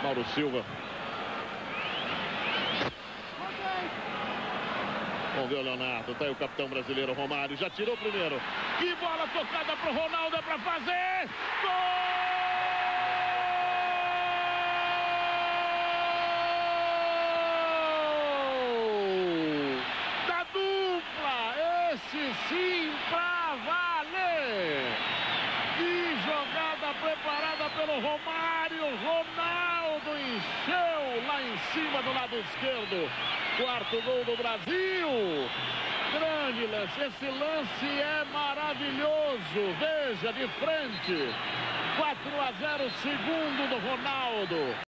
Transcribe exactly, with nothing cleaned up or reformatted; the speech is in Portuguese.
Mauro Silva. Vamos ver o Leonardo. Tá aí o capitão brasileiro Romário. Já tirou o primeiro. Que bola tocada pro Ronaldo. É pra fazer. Gol! Da dupla. Esse sim pra valer. Que jogada preparada pelo Romário. Ronaldo encheu lá em cima do lado esquerdo. Quarto gol do Brasil. Grande lance. Esse lance é maravilhoso. Veja de frente. quatro a zero, segundo do Ronaldo.